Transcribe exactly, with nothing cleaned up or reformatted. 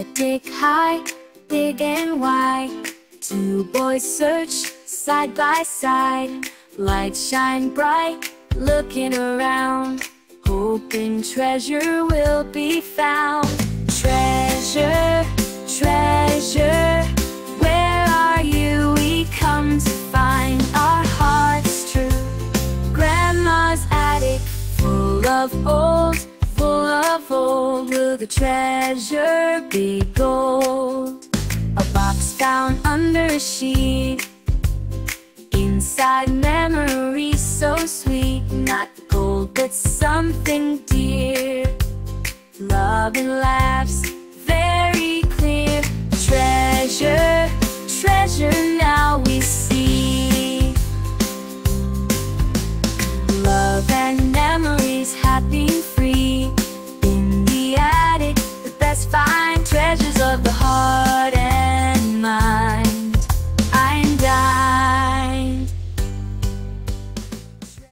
Attic high, big and wide. Two boys search side by side. Lights shine bright, looking around, hoping treasure will be found. Treasure, treasure, where are you? We come to find our hearts true. Grandma's attic, full of old, full of old. Will the treasure be gold? A box found under a sheet, inside memories so sweet. Not gold, but something dear. Love and laughs,